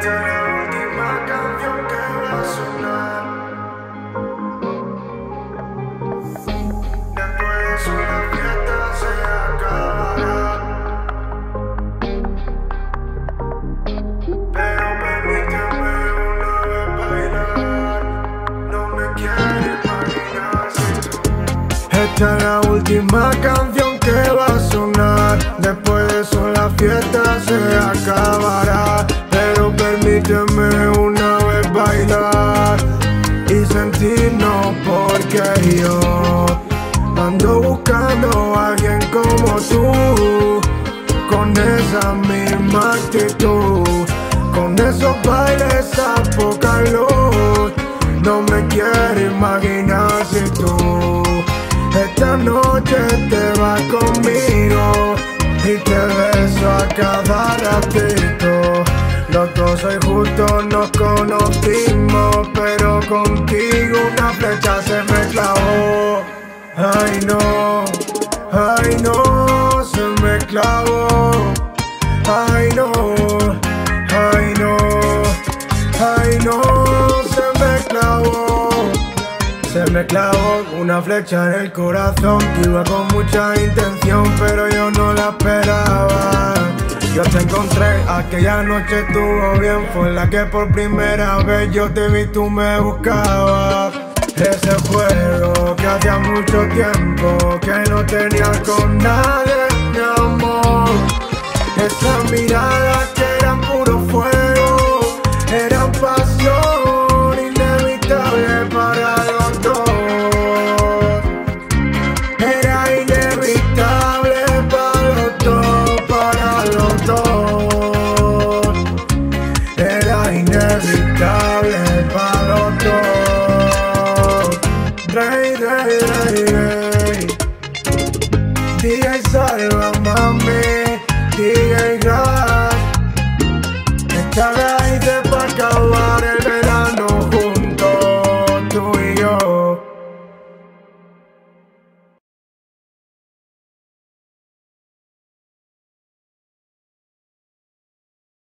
la última canción que va a sonar. Después de eso la fiesta se acabará. Pero permíteme una vez bailar. No me quiero imaginar si tú. Esta es la última canción que va a sonar. Después de eso la fiesta se acabará. Pero permíteme una vez bailar y sentirnos, porque yo ando buscando a alguien como tú, con esa misma actitud, con esos bailes a poca luz. No me quiero imaginar si tú esta noche te vas conmigo y te beso a cada ratito. Los dos hoy justo nos conocimos, pero contigo una flecha se me clavó. Ay no, se me clavó. Ay no, se me clavó. Se me clavó una flecha en el corazón que iba con mucha intención, pero yo no la esperaba. Yo te encontré, aquella noche estuvo bien, fue la que por primera vez yo te vi, tú me buscabas. Ese juego que hacía mucho tiempo que no tenía con nadie, mi amor. Esas miradas que eran puro fuego, eran pasión inevitable para los dos. Era inevitable para los dos, para los dos. Era inevitable para los dos. Dray, Dray, Dray, Dray. DJ Salva.